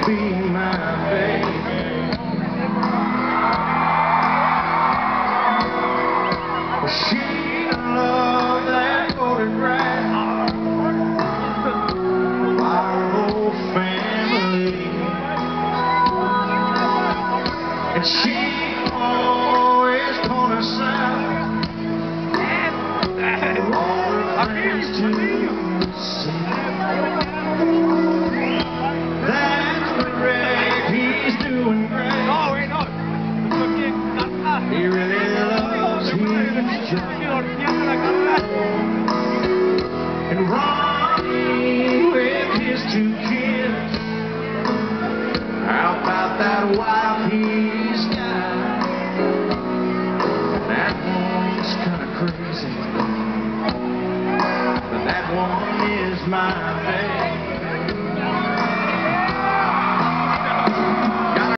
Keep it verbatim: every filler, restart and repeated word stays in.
be my baby. She loved that photograph of our whole family, and she always told herself all her friends to see. That's correct, he's doing great. He really loves his job. And Ronnie with his two kids, how about that wife he's got? That one's kinda crazy, but that one is my baby.